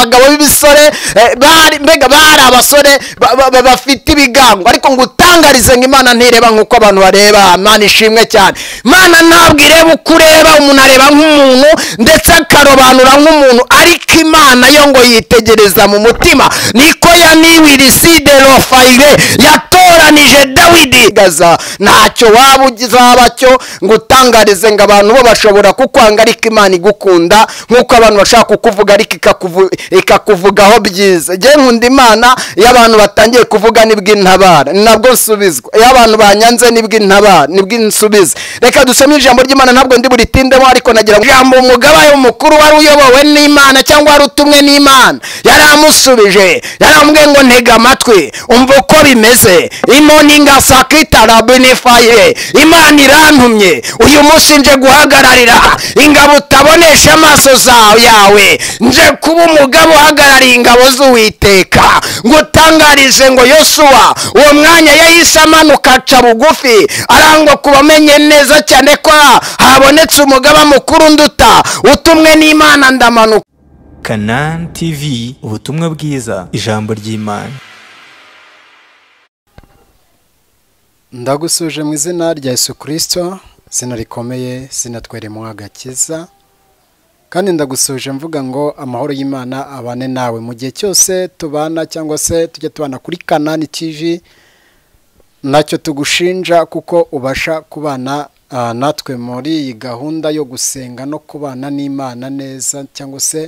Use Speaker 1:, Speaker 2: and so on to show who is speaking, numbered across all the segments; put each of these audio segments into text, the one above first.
Speaker 1: abagabo b'ibisore bari abasore bafite ibigango, ariko ngo utangarize ngo Imana ntireba nk'uko abantu bareba. Imana ishimwe cyane. Imana ntabwo ireba uko ureba, umuntu areba nk'umuntu ndetse akarobanura nk'umuntu, ariko Imana yo ngo yitegereza mu mutima. Niko yaniwiriside rofayire yatoranije Dawidi. Gaza ntacyo waba uzaba cyo ngo utangarize ngo abantu bo bashobora kukwanga, ariko Imana igukunda nk'uko abantu bashaka kukuvuga ariko ikakuvugaho byiza. Je nkunda Imana iyo abantu batangiye kuvuga nibwo intabara, nabwo nsubizwa. Iyo abantu banyanze nibwo intabara, nibwo insubiza. Reka dusome ijambo ry'Imana, ntabwo ndi buritindemo, ariko nagira ngo ijambo umugaba mukuru wari uyobowe n'Imana cyangwa wari utumwe n'Imana yaramusubije, yaramubwiye ngo ntega amatwi umva uko bimeze. Imoninga sakita rabinifaye, Imana irantumye uyu munsi nje guhagararira ingabo utabonesha amaso yawe, nje kuba umugabo uhagarariye ingabo z'Uwiteka. ngo utangarize ngo Yosuwa uwo mwanya yahise amanuka aca bugufi, arangwa kubamenye neza cyane ko habonetse umugaba mukuru nduta utumwe n'Imana ndamanuka.
Speaker 2: Canaan TV, ubutumwa bwiza, ijambo ry'Imana.
Speaker 1: Ndagusuje mu izina rya Yesu Kristo, izina rikomeye, izina tweremo agakiza, kandi ndagusuje mvuga ngo amahoro y'Imana abane nawe mu gihe cyose tubana cyangwa se tujye tubana kuri Canaan TV. Nacyo tugushinja kuko ubasha kubana natwe muri iyi gahunda yo gusenga no kubana n'Imana neza, cyangwa se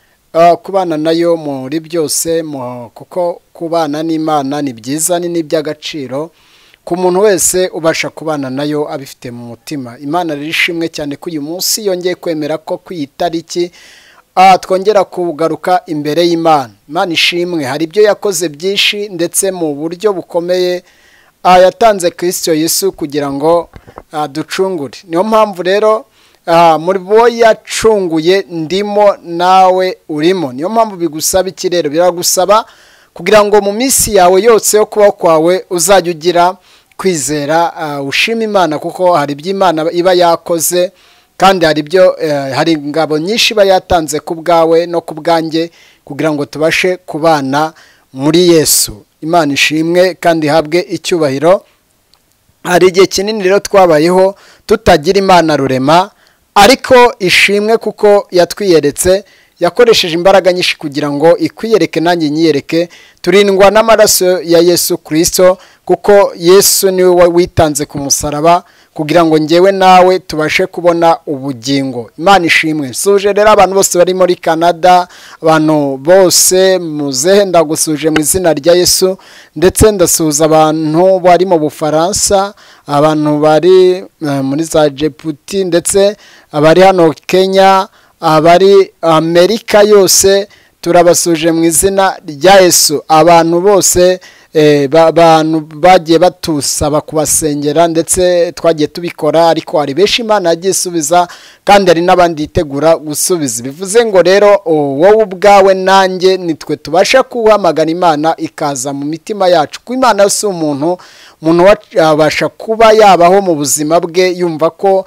Speaker 1: kubana nayo muri byose, kuko kubana n'Imana ni byiza, ni n'iby'agaciro ku muntu wese ubasha kubana nayo abifite mu mutima. Imana rishimwe cyane ko uyu munsi yongeye kwemera ko ku itariki twongera kugaruka imbere y'Imana. Imana ishimwe, hari ibyo yakoze byinshi ndetse mu buryo bukomeye. Yatanze Kristo Yesu kugira ngo ducungure. Niyo mpamvu rero muri bo yacunguye ndimo nawe urimo. Niyo mpamvu bigusaba iki rero? Biragusaba kugira ngo mu minsi yawe yose yo kubaho kwawe uzajya ugira kwizera, ushima Imana, kuko hari ibyo Imana iba yakoze, kandi hari ingabo nyinshi iba yatanze ku bwawe no ku bwanjye kugira ngo tubashe kubana muri Yesu. Imana ishimwe kandi habwe icyubahiro. Hari igihe kinini rero twabayeho tutagira Imana rurema, ariko ishimwe kuko yatwiyeretse, yakoresheje imbaraga nyinshi kugira ngo ikwiyereke nanjye nyiyereke. Turindwa n'amaraso ya Yesu Kristo, kuko Yesu niwe witanze ku musaraba kugira ngo njyewe nawe tubashe kubona ubugingo. Imana ishimwe. Suje rero abantu bose bari muri Canada, abantu bose muzehe, ndagusuje mu izina rya Yesu, ndetse ndasuhuza abantu bari mu Bufaransa, abantu bari muri za Djibouti, ndetse abari hano Kenya, abari Amerika yose, turabasuje mu izina rya Yesu. Abantu bose abantu bagiye batusaba kubasengera, ndetse twagiye tubikora, ariko hari benshi Imana yagiye isubiza, kandi hari n'abandi yitegura gusubiza. Bivuze ngo rero wowe ubwawe nanjye nitwe tubasha kuhamagana Imana ikaza mu mitima yacu, kuko Imana si umuntu abasha kuba yabaho mu buzima bwe yumva ko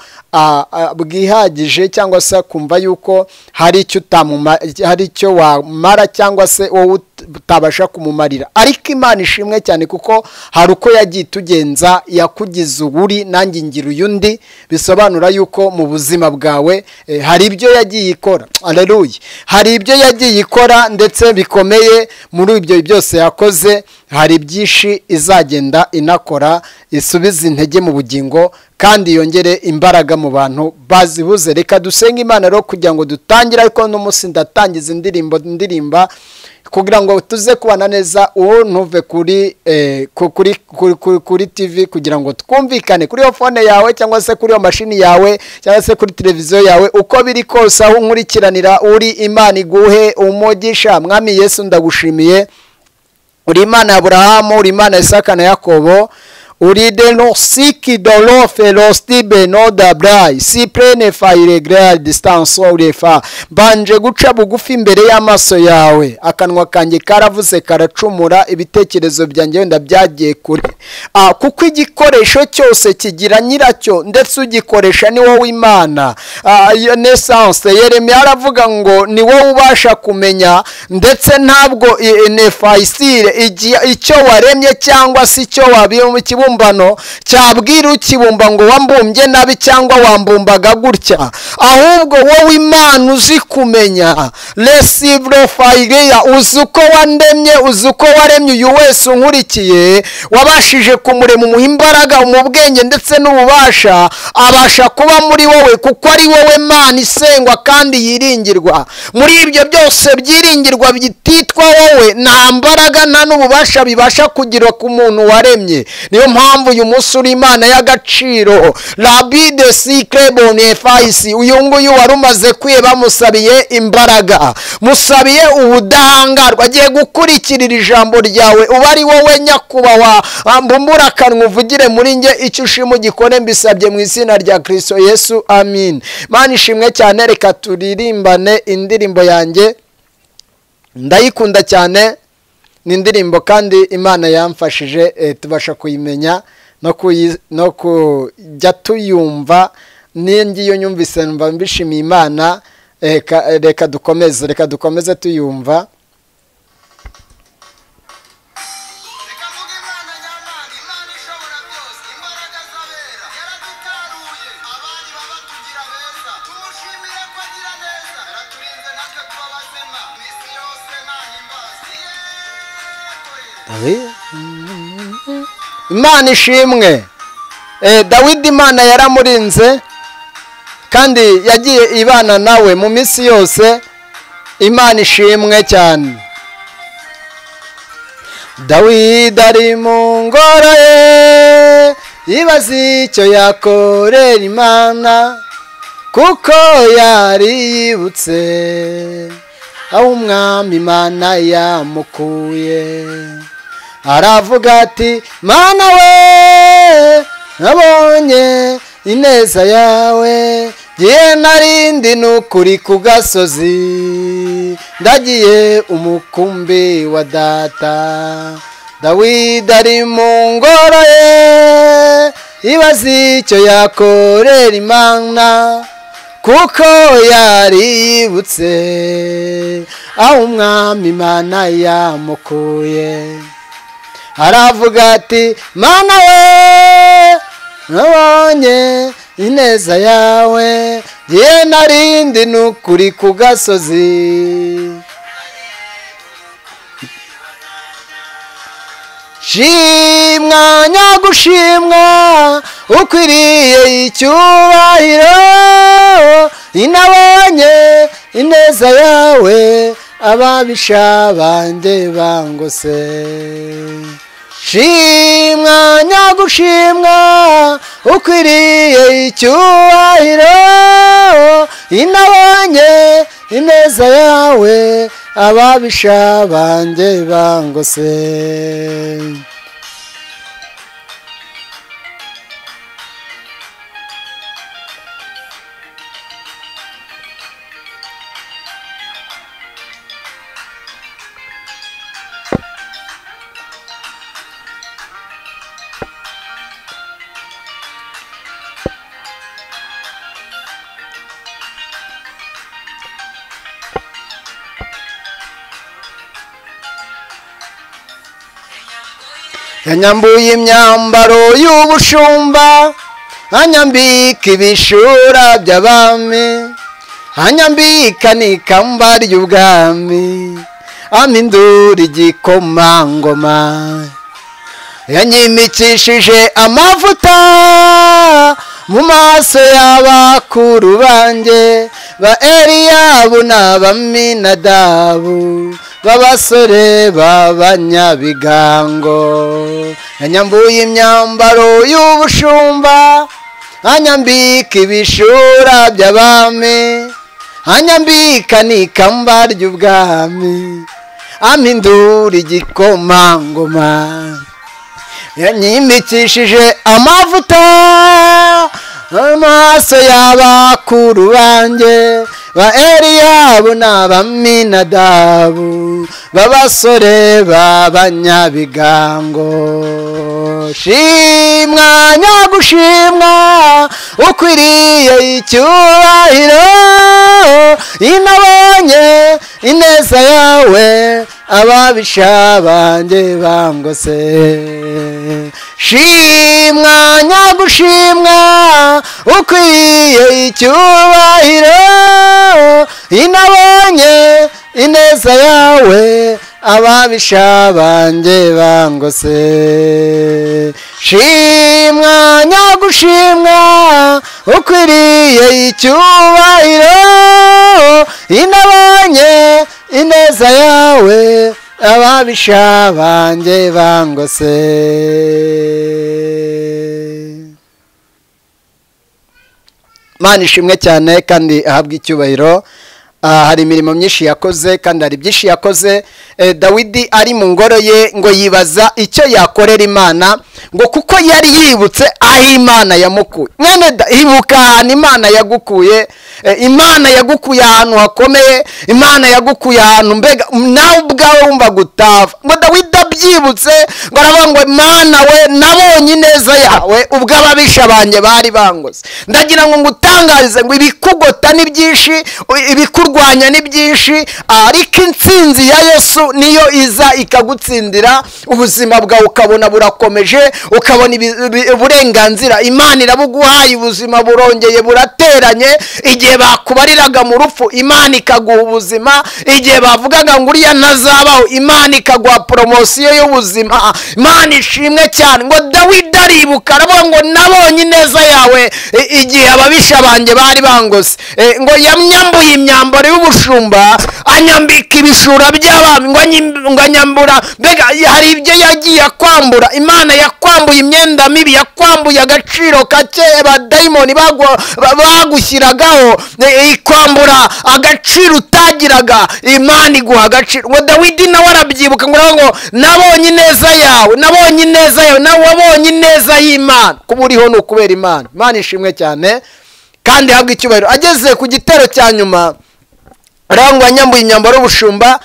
Speaker 1: bwihagije, cyangwa se kumva yuko hari icyo wamara cyangwa se wowe utabasha kumumarira. Ariko Imana ishimwe cyane kuko hari uko yagiye tugenza, yakugize uburi nanjye ngira uyundi. Bisobanura yuko mu buzima bwawe hari ibyo yagiye ikora. Haleluya. Hari ibyo yagiye ikora ndetse bikomeye. Muri ibyo byose yakoze hari byinshi izagenda inakora, isubiza intege mu bugingo kandi yongere imbaraga mu bantu bazibuze. Reka dusenge Imana rero kugira ngo dutangire, ariko n'umunsi ndatangiza indirimba kugira ngo tuze kubana neza. Uwo ntuve kuri TV kugira ngo twumvikane kuri yo phone yawe, cyangwa se kuri yo mashini yawe, cyangwa se kuri televiziyo yawe. Uko biri kose aho nkurikiranira uri, Imana iguhe umugisha. Mwami Yesu ndagushimiye, uri Imana ya Aburahamu, uri Imana ya Isaka na Yakobo, uride no siki dolo felosti beno dabrai si prene fa iregrea distance urefa banje guca bugufi imbere y'amaso yawe akanwa kanjye karavuze karacumura ibitekerezo byanjye wenda byagiye kure kuko igikoresho cyose kigira nyiracyo ndetse ugikoresha ni wowe Imana. Iyo nesance Yeremiya aravuga ngo ni wowe ubasha kumenya ndetse ntabwo nefaisire icyo waremye cyangwa se icyo wabiye mu kibumbano cyabwira ukibumba ngo wambumbye nabi cyangwa wambumbaga gutya, ahubwo wowe Imana uzi kumenya resibro faireya, uzi uko wandemye, uzi uko waremye uyu wese unkurikiye, wabashije kumurema umuha imbaraga mu bwenge ndetse n'ububasha, abasha kuba muri wowe kuko ari wowe Mana isengwa kandi yiringirwa. Muri ibyo byose byiringirwa bititwa wowe, nta mbaraga nta n'ububasha bibasha kugira ku muntu waremye. Niyo mpamvu uyu munsi uri Imana y'agaciro. Rabbi de sikre boniface, uyu nguyu wari umaze kwiheba musabiye imbaraga, musabiye ubudahangarwa, agiye gukurikirira ijambo ryawe, uba ari wowe nyakubahwa, mbumbura akanwa uvugire muri nge icyo ushima ugikore, mbisabye mu izina rya Kristo Yesu, amin. Mana ishimwe cyane, reka turirimbane indirimbo yanjye ndayikunda cyane, ni indirimbo kandi Imana yamfashije tubasha kuyimenya no kujya tuyumva. Ningiyo nyumvise numva mbishimiye Imana. Reka dukomeze tuyumva. Imana ishimwe. Dawidi Imana yaramurinze kandi yagiye ibana nawe mu minsi yose. Imana ishimwe cyane. Dawidi ari mu ngoro ye, yibaza icyo yakorera Imana, kuko yari yibutse aho umwami Imana yamukuye. Aravuga ati, Mana we, nabonye ineza yawe, giye narindi n'ukuri ku gasozi, ndagiye umukumbi wa data. Dawidi ari mu ngoro ye, yibaza icyo yakorera Imana, kuko yari yibutse aho umwami Imana yamukuye. Aravuga ati, Mana we, nabonye ineza yawe, giye narindi n'ukuri ku gasozi. Shimwa nyagushimwa, ukwiriye icyubahiro, inabonye ineza yawe, ababisha bande bangose. Shimwa nyagushimwa, ukwiriye icyubahiro, inabonye ineza yawe, ababisha bande bangose. Yanyambuye imyambaro y'ubushumba, anyambika ibishura by'abami, anyambika n'ikamba ry'ubwami, ampindura igikomangoma. Yanyimikishije amavuta mu maso y'abakuru banjye, ba Eliyabu n'Abaminadabu, b'abasore b'abanyabigango. Yanyambuye imyambaro y'ubushumba, anyambika ibishura by'abami, anyambika n'ikamba ry'ubwami, ampindura igikomangoma. yanyimikishije amavuta amaso y'abakuru banjye ba Eliyabu n'Abaminadabu b'abasore b'abanyabigango. Shimwa nyagushimwa ukwiriye icyubahiro, inabonye ineza yawe ababisha banjye bangose. Shimwa nyagushimwa ukwiriye icyubahiro, inabonye ineza yawe ababisha banjye bangose. Shimwa nyagushimwa ukwiriye icyubahiro, inabonye ineza yawe ababisha banjye bangose. Mana ishimwe cyane kandi ahabwa icyubahiro. Hari imirimo myinshi yakoze kandi hari byinshi yakoze. Dawidi ari mu ngoro ye ngo yibaza icyo yakorera Imana, ngo kuko yari yibutse aho Imana yamukuye. Mwene ibuka ahantu Imana yagukuye. Imana yagukuye ahantu hakomeye, Imana yagukuye ahantu mbega nawe ubwawe wumva gutava. Ngo Dawidi abyibutse ngo aravuga ngo Mana we, nabonye ineza yawe ubwo ababisha banjye bari bangose. Ndagira ngo ngutangarize ngo ibikugota ni byinshi, ibikurwanya ni byinshi, ariko intsinzi ya Yesu niyo iza ikagutsindira ubuzima bwawe, ukabona burakomeje, ukabona uburenganzira. Imana irabuguhaye, ubuzima burongeye burateranye. Igihe bakubariraga mu rupfu, Imana ikaguha ubuzima. Igihe bavugaga ngo uriya ntazabaho, Imana ikaguha poromosiyo y'ubuzima. Imana ishimwe cyane. Ngo Dawidi aribuka aravuga ngo nabonye ineza yawe igihe ababisha banjye bari bangose. Ngo yamyambuye imyambaro y'ubushumba, anyambika ibishura by'abami, ngo anyambura, mbega hari ibyo yagiye akwambura. Imana yakwambuye imyenda mibi, yakwambuye agaciro kake abadayimoni bagushyiragaho, ikwambura agaciro utagiraga, Imana iguha agaciro. Ngo Dawidi nawe arabyibuka ngo nabonye ineza yawe, nabonye ineza yawe, nawe wabonye ineza y'Imana. Kuba uriho ni ukubera Imana. Imana ishimwe cyane kandi habwa icyubahiro. Ageze ku gitero cya nyuma, arangwa yanyambuye imyambaro y'ubushumba,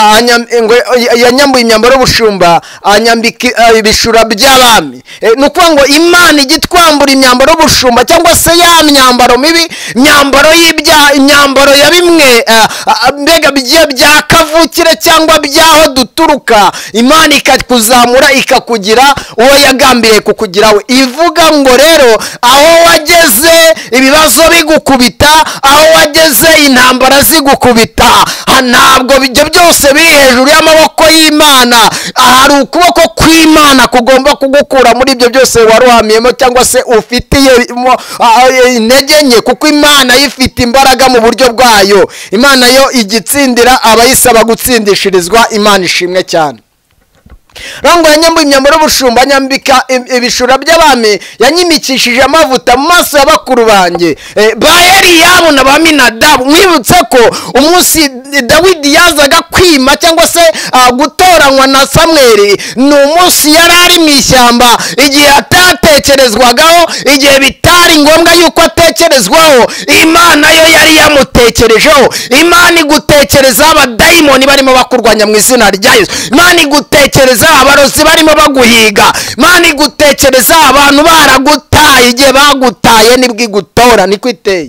Speaker 1: yanyambuye imyambaro y'ubushumba, anyambika ibishura by'abami. Nukuvuga ngo Imana igitwambura imyambaro y'ubushumba cyangwa se ya myambaro mibi, imyambaro y'ibyaha, imyambaro ya bimwe mbega bya kavukire cyangwa byaho duturuka. Imana ikakuzamura ikakugira uwo yagambiriye kukugira we. Ivuga ngo rero aho wageze ibibazo bigukubita, aho wageze intambara zigukubita, ntabwo ibyo byose biri hejuru y'amaboko y'Imana. Hari ukuboko kw'Imana kugomba kugukura muri ibyo byose waruhamiyemo cyangwa se ufitiye intege nke, kuko Imana yifite imbaraga mu buryo bwayo. Imana yo igitsindira abayisaba gutsindishirizwa. Imana ishimwe cyane. Rango yanyambuye imyambaro y'ubushumba, anyambika ibishura by'abami, yanyimikishije amavuta mu maso y'abakuru banjye ba Eliyabu n'Abaminadabu. Mwibutse ko umunsi Dawidi yazaga kwima cyangwa se gutoranywa na Samweli, ni umunsi yari ari mu ishyamba, igihe atatekerezwagaho, igihe bitari ngombwa yuko atekerezwaho, Imana yo yari yamutekerejeho. Imana igutekereza abadayimoni barimo bakurwanya mu izina rya Yesu. Imana igutekereza abarozi barimo baguhiga. Imana igutekereza abantu baragutaye, igihe bagutaye nibwo igutora. Niko iteye.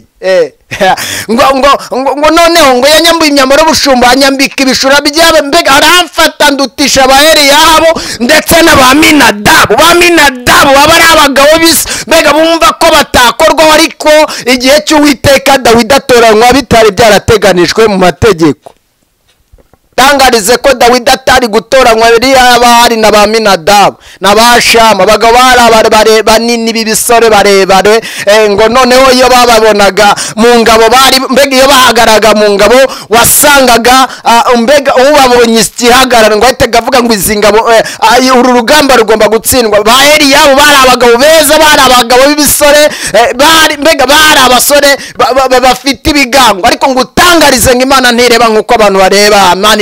Speaker 1: ngo noneho ngo yanyambuye imyambaro y'ubushumba, anyambika ibishura by'abe, mbega aramfata ndutisha aba Eliyabu ndetse n'Abaminadabu. Baminadabu baba ari abagabo b'isi, mbega bumva ko batakorwaho, ariko igihe cy'Uwiteka Dawidi atoranywa bitari byarateganijwe mu mategeko. Tangarize ko Dawidi atari gutoranywa hari n'Abaminadabu n'Abashama, abagabo bari banini b'ibisore barebare. Ngo noneho iyo bababonaga mu ngabo, bari mbega iyo bahagaraga mu ngabo wasangaga mbega ubabonye igihagararo ngo ahita avuga ngo izi ngabo uru rugamba rugomba gutsindwa. Ba Eliyabu bari abagabo beza, bari abagabo b'ibisore, mbega bari abasore bafite ibigango. Ariko ngo utangarize ngo Imana ntireba nk'uko abantu bareba. Imana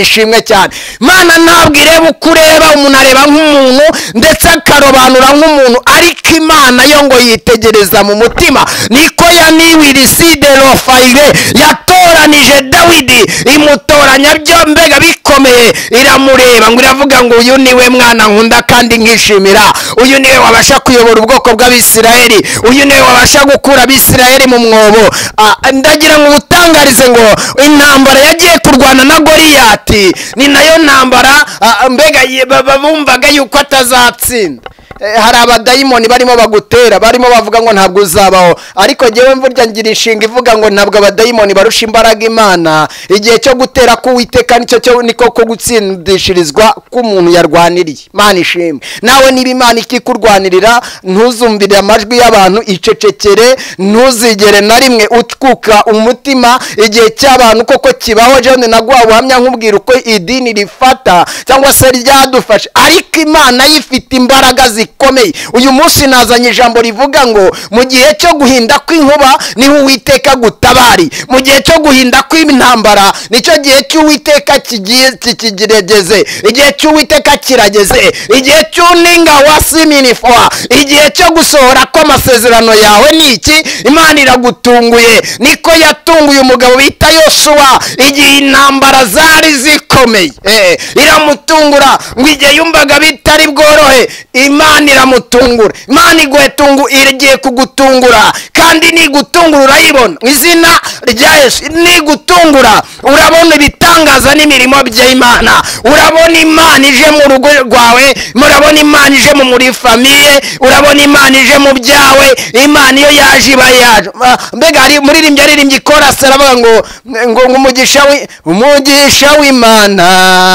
Speaker 1: ishimwe cyane. Imana ntabwo ireba uko ureba, umuntu areba nk'umuntu ndetse akarobanura nk'umuntu, ariko Imana yo ngo yitegereza mu mutima. Niko yaniwiriside rofayire yatoranije Dawidi, imutoranya byo mbega bikomeye, iramureba ngo iravuga ngo uyu niwe mwana nkunda kandi nkishimira, uyu niwe wabasha kuyobora ubwoko bw'Abisirayeli, uyu niwe wabasha gukura Abisirayeli mu mwobo. Ndagira ngo utangarize ngo intambara yagiye kurwana na Goliyati ni nayo ntambara mbega bumvaga yuko atazatsinda. Hari abadayimoni barimo bagutera, barimo bavuga ngo ntabwo uzabaho, ariko jewe mvurya ngira inshinga ivuga ngo ntabwo abadayimoni barusha imbaraga Imana. Igihe cyo gutera ku Uwiteka nicyo niko ko gutsindishirizwa k'umuntu yarwaniriye. Imana ishimwe. Nawe niba Imana ikikurwanirira, ntuzumvire amajwi y'abantu, icecekere, ntuzigere na rimwe utwuka umutima. Igihe cy'abantu koko kibaho, jewe naguha ubuhamya nkubwira uko idini rifata cyangwa se ryadufashe, ariko Imana yifite imbaraga zikomeye. Uyu munsi nazanye ijambo rivuga ngo mu gihe cyo guhinda kw'inkuba niho Uwiteka gutabari, mu gihe cyo guhinda kw'intambara nicyo gihe cy'Uwiteka kigerageze, igihe cy'Uwiteka kirageze, igihe cy'uninga wasiminifwa, igihe cyo gusohora kw'amasezerano yawe ni iki? Imana iragutunguye. Niko yatunguye umugabo bita Yosuwa igihe intambara zari zikomeye, iramutungura ngo igihe yumvaga bitari bworohe, Imana iramutungura. Imana igiye kugutungura, kandi nigutungura urayibona mu izina rya Yesu. Nigutungura urabona ibitangaza n'imirimo by'Imana, urabona Imana ije mu rugo rwawe, murabona Imana ije muri famiye, urabona Imana ije mu byawe. Imana iyo yaje iba yaje. Mbega hari muririmbyi aririmbye ikorasi aravuga ngo umugisha w'Imana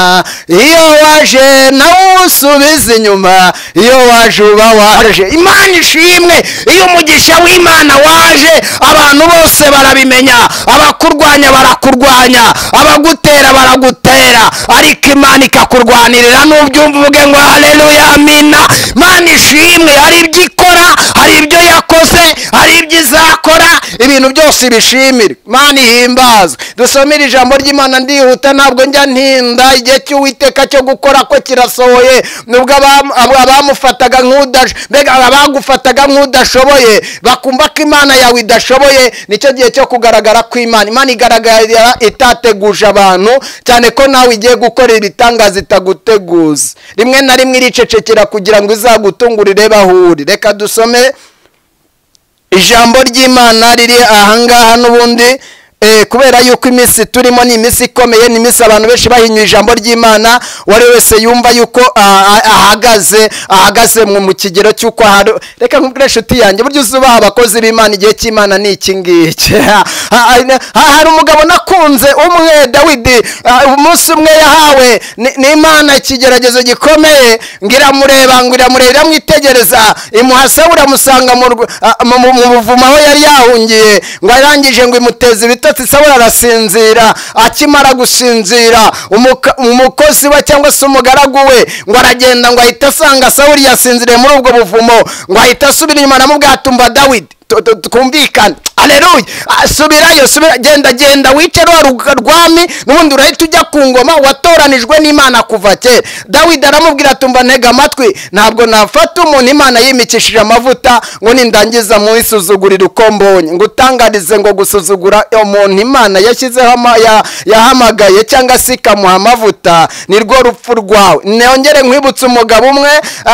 Speaker 1: iyo waje nawe usubiza inyuma, iyo waje uba waje. Imana ishimwe. Iyo umugisha w'Imana waje, abantu bose barabimenya, abakurwanya barakurwanya, abagutera baragutera, ariko Imana ikakurwanirira. Nubyumva uvuge ngo haleluya, amina. Imana ishimwe. Hari ibyo ikora, hari ibyo yakoze, hari ibyo izakora, ibintu byose bishimire. Imana ihimbazwe. Dusomere ijambo ry'Imana ndihuta, ntabwo njya ntinda. Igihe cy'Uwiteka cyo gukora ko kirasohoye. Nubwo abamufataga abagufataga nk'udashoboye bakumva ko Imana yawe idashoboye, nicyo gihe cyo kugaragara kw'Imana. Imana igaragarira itateguje abantu, cyane ko nawe igiye gukora ibitangaza itaguteguza. Rimwe na rimwe iricecekera kugira ngo izagutungurire bahuri. Reka dusome ijambo ry'Imana riri ahangaha n'ubundi, kubera yuko iminsi turimo ni iminsi ikomeye, ni iminsi abantu benshi bahinyuye ijambo ry'Imana. Wari wese yumva yuko ahagaze mu kigero cy'uko reka nkubwire inshuti yanjye, buryo uzubaha abakozi b'Imana igihe cy'Imana ni iki ngiki. Hari umugabo nakunze umwe, Dawidi, umunsi umwe yahawe n'Imana ikigeragezo gikomeye, ngo iramureba iramwitegereza, imuha Sawuli, amusanga mu buvumo aho yari yahungiye, ngo arangije ngo imuteze ibitotsi. Sawuli arasinzira. Akimara gusinzira, umukozi we cyangwa se umugaragu we ngo aragenda, ngo ahita asanga Sawuli yasinziriye muri ubwo buvumo, ngo ahita asubira inyuma, aramubwira ati umva Dawidi, twumvikane. Haleluya. Subirayo, genda wicare wa rwami, n'ubundi urahita ujya ku ngoma, watoranijwe n'Imana kuva kera. Dawidi aramubwira ati umva ntega amatwi, ntabwo nafata umuntu Imana yimikishije amavuta ngo nindangiza mu isuzugurira uko mbonye. Ngo utangarize ngo gusuzugura umuntu Imana yashyizeho yahamagaye cyangwa se ikamuha amavuta nirwo rupfu rwawe. Nongere nkwibutse umugabo umwe,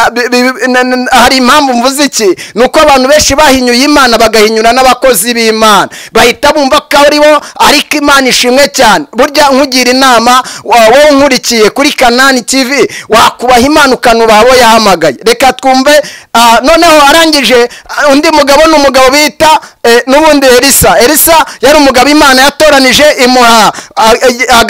Speaker 1: hari impamvu mvuze iki, nuko abantu benshi bahinyuye Imana bagahinyura n'abakozi b'Imana, bahita bumva ko ari bo, ariko Imana ishimwe cyane. Burya nkugira inama, wowe unkurikiye kuri Kanani TV, wakubaha Imana ukanubaha abo yahamagaye. Reka twumve. Noneho arangije, undi mugabo ni umugabo bita n'ubundi Elisa yari umugabo Imana yatoranije, imuha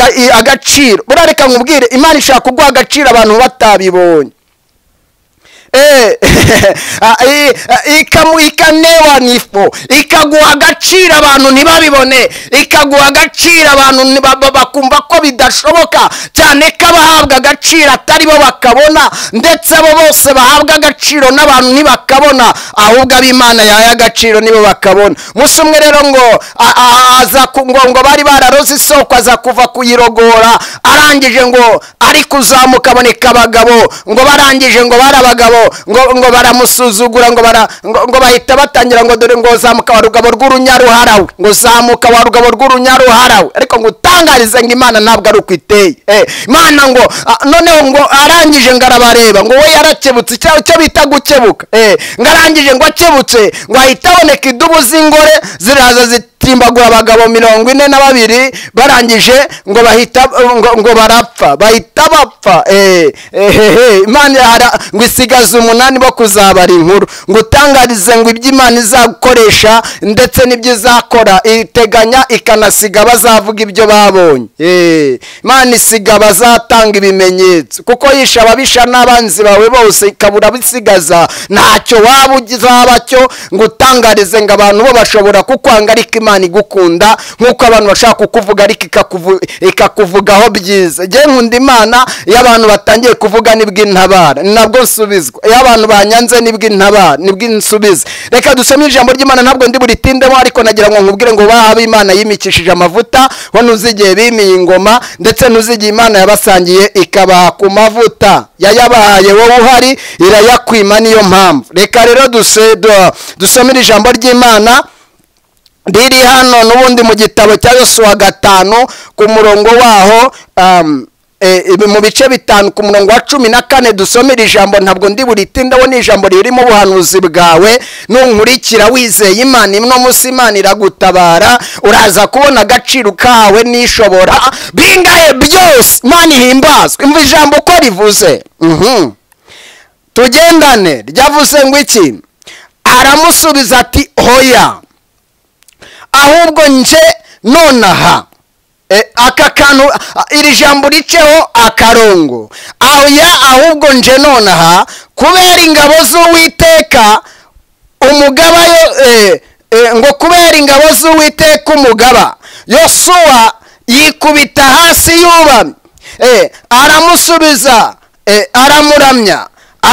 Speaker 1: agaciro. Burareka nkubwire, Imana ishaka kuguha agaciro abantu batabibonye.
Speaker 3: ikanewa nifo, ikaguha agaciro abantu ntibabibone, ikaguha agaciro abantu bakumva ko bidashoboka, cyane ko abahabwa agaciro atari bo bakabona, ndetse abo bose bahabwa agaciro n'abantu ntibakabona, ahubwo ab'Imana yahaye agaciro nibo bakabona. Musa umwe rero ngo aza ngo bari bararoze isoko, aza kuva kuyirogora, arangije ngo ari kuzamuka aboneka abagabo, ngo barangije ngo bari abagabo ngo baramusuzugura, ngo bahita batangira ngo dore ngo zamuka wa rugabo rw'urunyaruharawe, ngo zamuka wa rugabo rw'urunyaruharawe. Ariko ngo utangarize ngo Imana ntabwo ari uko iteye. Imana ngo noneho ngo arangije ngo arabareba, ngo we yarakebutse, icyo bita gukebuka. Ngo arangije ngo akebutse, ngo ahita aboneka idubu z'ingore ziraza zitimbagura abagabo 42, barangije ngo bahita ngo barapfa, bahita bapfa. Imana ngo isigaza 8 bo kuzabara inkuru. Ngo utangarize ngo ibyo Imana izakoresha ndetse n'ibyo izakora, iteganya ikanasiga bazavuga ibyo babonye. Imana isiga bazatanga ibimenyetso, kuko yisha ababisha n'abanzi bawe bose ikabura bisigaza, ntacyo waba uzaba cyo. Ngo utangarize ngo abantu bo bashobora kukwanga ariko Imana igukunda, nk'uko abantu bashaka kukuvuga ariko ikakuvugaho byiza. Je nkunda Imana iyo abantu batangiye kuvuga nibwo intabara, nabwo nsubizwa. Iyo abantu banyanze nibwo intabara, nibwo insubiza. Reka dusome ijambo ry'Imana, ntabwo ndi buritindemo, ariko nagira ngo nkubwire ngo bahaba Imana yimikishije amavuta, ho nuzigiye bimiye ingoma, ndetse nuzigiye Imana yabasangiye ikabaha ku mavuta, yayabahaye wowe uhari irayakwima, niyo mpamvu. Reka rero dusomere ijambo ry'Imana riri hano n'ubundi mu gitabo cya Yosuwa 5 ku murongo waho mu bice 5 ku murongo wa 14. Dusomera ijambo, ntabwo ndi buritindaho, ni ijambo riri mu buhanuzi bwawe. Nunkurikira wizeye Imana, imwe munsi Imana iragutabara, uraza kubona agaciro kawe n'ishobora bingahe byose. Imana ihimbazwe. Imva ijambo ko rivuze, tugendane, ryavuze ngo iki? Aramusubiza ati hoya, ahubwo nje nonaha. Aka kantu iri jambo riceho akarongo, ahubwo nje nonaha, kubera ingabo z'Uwiteka umugaba ngo kubera ingabo z'Uwiteka umugaba. Yosuwa yikubita hasi yubamye, aramusubiza, aramuramya,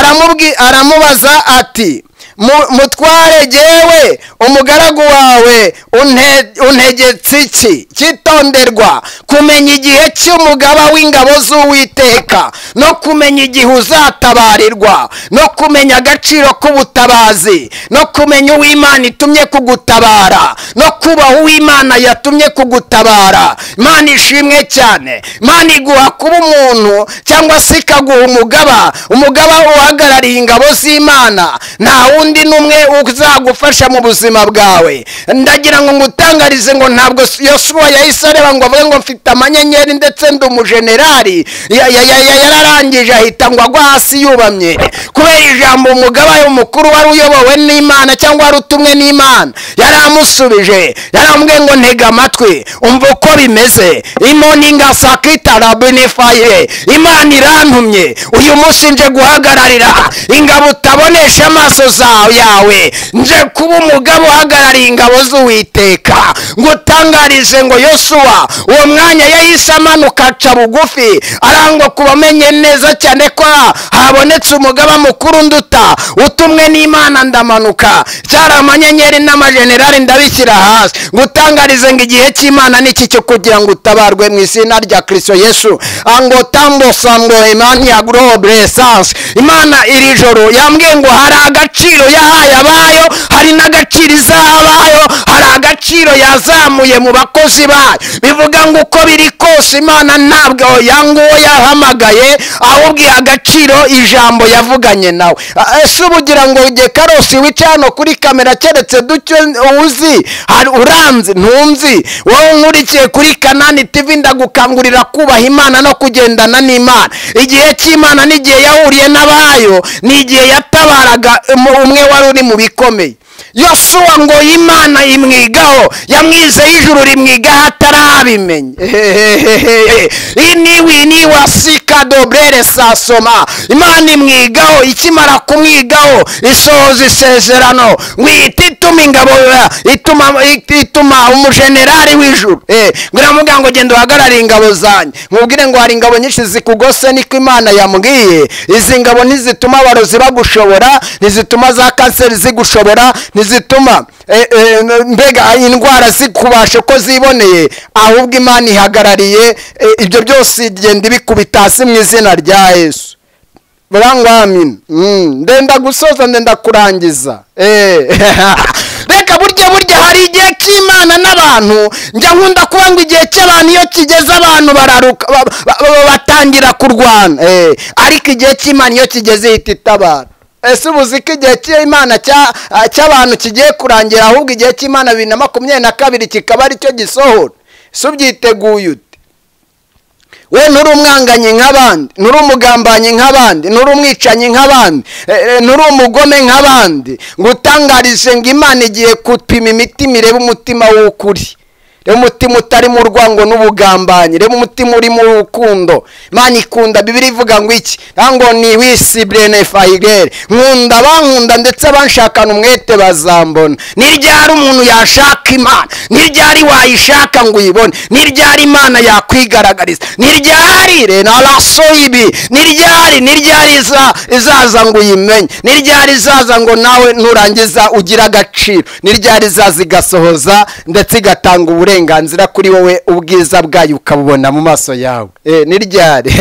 Speaker 3: aramubaza ati mutware jyewe umugaragu wawe untegetse iki? Kitonderwa kumenya igihe cy'umugaba w'ingabo z'Uwiteka, no kumenya igihe uzatabarirwa, no kumenya agaciro k'ubutabazi, no kumenya uw'Imana itumye kugutabara, no kubaha uw'Imana yatumye kugutabara. Imana ishimwe cyane. Imana iguha kuba umuntu cyangwa se ikaguha umugaba uhagarariye ingabo z'Imana. Nta wundi n'umwe uzagufasha mu buzima bwawe. Ndagira ngo ngutangarize ngo ntabwo Yosuwa yahise areba ngo avuge ngo mfite amanyenyeri ndetse ndi umujenerali, yararangije ahita ngo agwa hasi yubamye, kubera ijambo umugaba y'umukuru wari uyobowe n'Imana cyangwa wari utumwe n'Imana yaramusubije, yaramubwiye ngo ntega amatwi umva uko bimeze. Imoninga sakita rabinefire, Imana irantumye uyu munsi nje guhagararira ingabo utabonesha amaso yawe, nje kuba umugabo uhagarariye ingabo z'Uwiteka. Ngo utangarize ngo Yosuwa uwo mwanya yahise amanuka aca bugufi, arangwa kubamenye neza cyane ko habonetse umugaba mukuru nduta, utumwe n'Imana. Ndamanuka, cyari amanyenyeri n'amajenerali ndabishyira hasi. Ngo utangarize ngo igihe cy'Imana niki cyo kugira ngo utabarwe mu izina rya Kristo Yesu. Ango tambo sambo Imana ya globe essence. Imana iri joro yambwiye ngo hari agaciro yahaye abayo, hari n'agaciro izahabayo, hari agaciro yazamuye mu bakozi bayo. Bivuga ngo uko biri kose Imana ntabwo yanguwo yahamagaye, ahubwo agaciro ijambo yavuganye nawe. Ese ubugira ngo ujye karosi wicano kuri kamera keretse ducyo uzi, hari uranzi ntunzi. Wowe nkurikiye kuri Kanani TV ndagukangurira kubaha Imana no kugendana n'Imana. Igihe cy'Imana n'igihe yahuriye n'abayo, n'igihe yatabaraga umwe wari uri mu bikomeye. Yosuwa ngo Imana imwigaho, yamwizeye ijuru rimwigaho atarabimenya. Ini wasika dobrere sasoma. Imana imwigaho, ikimara kumwigaho isohoza isezerano, ituma ingabo, ituma umujenerali w'ijuru ngiramuga ngo genda uhagarare ingabo zanjye, nkubwire ngo hari ingabo nyinshi zikugose, niko Imana yambwiye. Izi ngabo ntizituma abarozi bagushobora, ntizituma za kanseri zigushobora, ntizituma mbega indwara zikubashe ko ziboneye, ahubwo Imana ihagarariye ibyo byose, igenda ibikubita hasi mu izina rya Yesu. Burangwamina. Ndenda gusoza, ndenda kurangiza. Reka burya hari igihe cy'Imana n'abantu, njya nkunda kuba ngo igihe cy'abantu iyo kigeze abantu bararuka, batangira kurwana, ariko igihe cy'Imana iyo kigeze ihita itabara. Ese ubuzi ko igihe cy'Imana cy'abantu kigiye kurangira, ahubwo igihe cy'Imana 2022 kikaba ari cyo gisohora? Ese ubyiteguye ute? We nuri umwanganyi nk'abandi, nuri umugambanyi nk'abandi, nuri umwicanyi nk'abandi, nuri umugome nk'abandi, ngo utangarize ngo Imana igiye gupima imitima irebe umutima w'ukuri, reba umutima utari mu rwango n'ubugambanyi, reba umutima uri mu rukundo. Imana ikunda, Bibiliya ivuga ngo iki? Ngo ni wese ubutabazi, nkunda bankunda ndetse banshakana umwete bazambona. Ni ryari umuntu yashaka Imana? Ni ryari wayishaka ngo uyibone? Ni ryari Imana yakwigaragariza? Ni ryari renarasoyibi? Ni ryari izaza ngo uyimenye? Ni ryari izaza ngo nawe nurangiza ugira agaciro? Ni ryari izaza igasohoza ndetse igatanga uburenganzira kuri wowe, ubwiza bwayo ukabubona mu maso yawe? Ni ryari?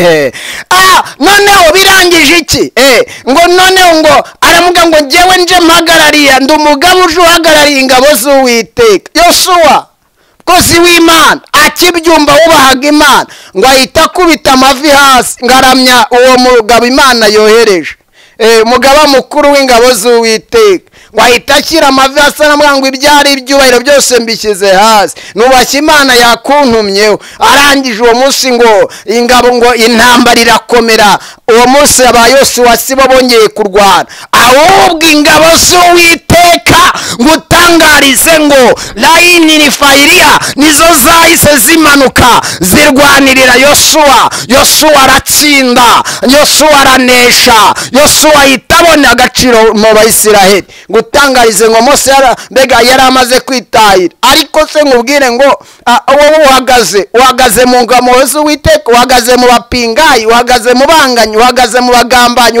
Speaker 3: Noneho birangije iki? Ngo noneho ngo aramuga ngo njyewe nje mpagarariye, ndi umugabo uje uhagarariye ingabo z'Uwiteka. Yosuwa kozi w'Imana akibyumva wubahaga Imana, ngo ahita akubita amavi hasi, ngaramya uwo mugabo Imana yohereje, umugaba mukuru w'ingabo z'Uwiteka, ngo ahita ashyira amavi hasi aramubwira ngo ibyari ibyubahiro byose mbishyize hasi, nubashye Imana yakuntumyeho. Arangije uwo munsi ngo ingabo, ngo intambara irakomera. Uwo munsi abaye Yosuwa sibo bongeye kurwana, ahubwo ingabo z'Uwiteka ngo utangarize ngo layini fayiriya nizo zahise zimanuka zirwanirira Yosuwa. Yosuwa aratsinda, Yosuwa aranesha, Yosuwa ahita abona agaciro mu Bayisiraheli. Ngo utangarize ngo Mose mbega yari amaze kwitahira. Ariko se nkubwire ngo wowe uhagaze mu ngabo z'Uwiteka, uhagaze mu bapingayi, uhagaze mu banganyi, uhagaze mu bagambanyi,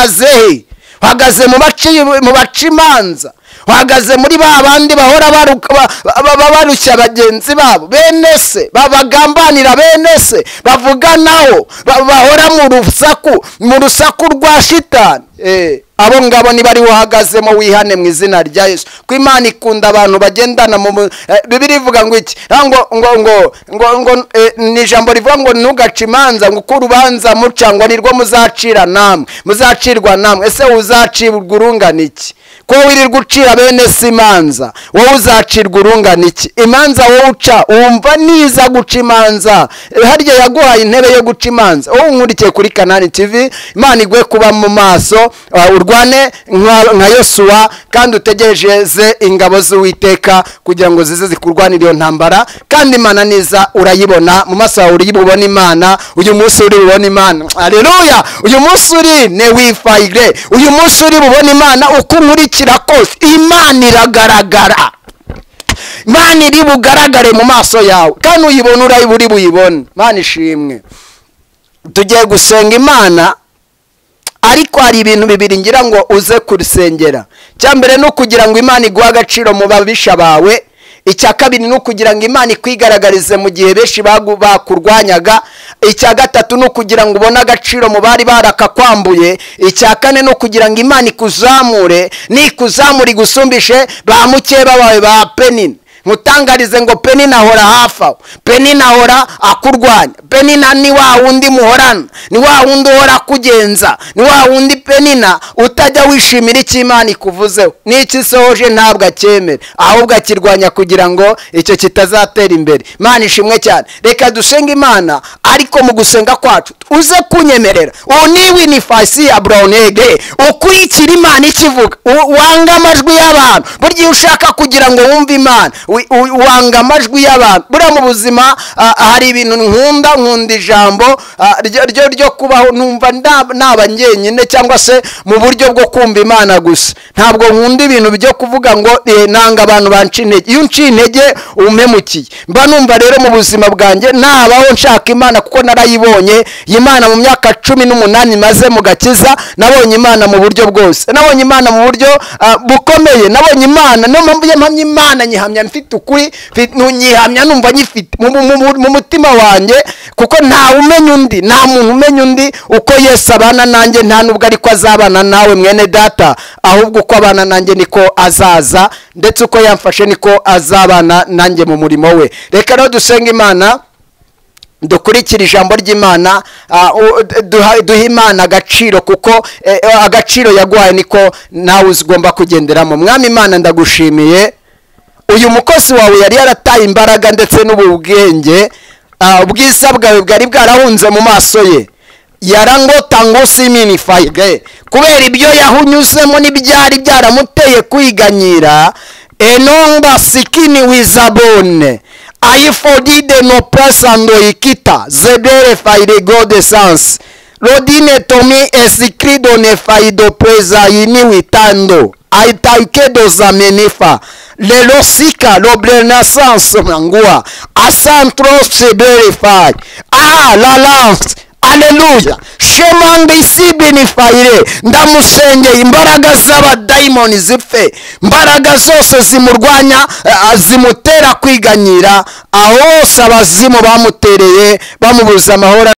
Speaker 3: uhagaze mu bacimanza, uhagaze muri ba bandi bahora barushya bagenzi babo, bene se babagambanira, bene se bavuganaho, bahora mu rusaku rwa shitani. Abo ngabo niba ari uhagazemo wihane mu izina rya Yesu. Ko Imana ikunda abantu bagendana mu Bibiliya ivuga ngo iki? Ngo ni ijambo rivuga ngo ntugace imanza, ngo uko urubanza mucangwa nirwo muzacirwa namwe. Ese uzacirwa urungana iki? Ko wirirwa ucira bene se imanza, wowe uzacirwa urungana iki? Imanza wowe uca wumva niza guca imanza, harya yaguhaye intebe yo guca imanza? Wowe unkurikiye kuri Kanani TV, Imana igwe kuba mu maso, urwane nka Yosuwa, kandi utegereze ingabo z'Uwiteka kugira ngo zize zikurwanira iyo ntambara. Kandi Imana niza urayibona mu maso yawe, urayibona Imana. Uyu munsi uri bubona Imana, haleluya. Uyu munsi uri ne wifayire, uyu munsi uri bubona Imana. Uko nkurikira kose Imana iragaragara, Imana iri bugaragare mu maso yawe, kandi uyibona uri buyibone. Imana ishimwe. Tugiye gusenga Imana, ariko hari ibintu bibiri ngira ngo uze kurusengera. Cyambere no kugira ngo Imana iguha agaciro mu babisha bawe, icya kabiri no kugira ngo Imana ikwigaragarize mu gihe benshi bakurwanyaga, icya gatatu no kugira ngo ubone agaciro mu bari barakakwambuye, icya kane no kugira ngo Imana ikuzamure, nikuzamure igusumbishe ba mukeba bawe ba Penina. mutangarize ngo Penina ahora hafi aho, Penina ahora akurwanya, Penina ni wa wundi muhorana, ni wa wundi uhora kugenza, ni wa wundi Penina utajya wishimira icyo Imana ikuvuzeho, n'icyo isohoje ntabwo acyemera, ahubwo akirwanya kugira ngo icyo kitazatera imbere. Imana ishimwe cyane. Reka dusenge Imana, ariko mu gusenga kwacu uze kunyemerera uniwinifasi ya Brownege, ukurikira Imana ikivuga, wanga amajwi y'abantu. Burya ushaka kugira ngo wumve Imana wanga amajwi y'abantu. Buriya mu buzima hari ibintu nkunda ijambo ryo kubaho numva naba ngenyine, cyangwa se mu buryo bwo kumva Imana gusa. Ntabwo nkunda ibintu byo kuvuga ngo nanga abantu banca intege. Iyo unciye intege umpemukiye. Mba numva rero mu buzima bwanjye nabaho nshaka Imana, kuko narayibonye Imana mu myaka 18 maze mu gakiza. Nabonye Imana mu buryo bwose, nabonye Imana mu buryo bukomeye, nabonye Imana. No mpamvu mpamya Imana nyihamya mfite ukuri, nyihamya numva nyifite mu mutima wanjye, kuko nta umenya undi, nta muntu umenya undi uko Yesu abana nanjye, nta nubwo ariko azabana nawe mwene data, ahubwo uko abana nanjye niko azaza, ndetse uko yamfashe niko azabana nanjye mu murimo we. Reka rero dusenga Imana, dukurikira ijambo ry'Imana, duha Imana agaciro, kuko agaciro yaguhaye niko nawe ugomba kugenderamo. Mwami Imana, ndagushimiye uyu mukozi wawe yari yarataye imbaraga ndetse n'ubwenge, ubwiza bwawe bwari bwarahunze mu maso ye, yarangota ngo siminifayige kubera ibyo yahunyuzemo n'ibyari byaramuteye kwiganyira. Enomba sikini wizabone ayifodide no pasando ikita zedere faide god essence rodine tomi esikrido ne faido preza yini witando aitaikedo za menifa lelo sika lobrenaissance mangua asantro sebere fai la lance. Haleluya. Shemanga isibinifayire, ndamusengeye imbaraga z'abadayimoni zipfe, imbaraga zose zimurwanya zimutera kwiganyira, aho abazimu bamutereye bamubuza amahoro.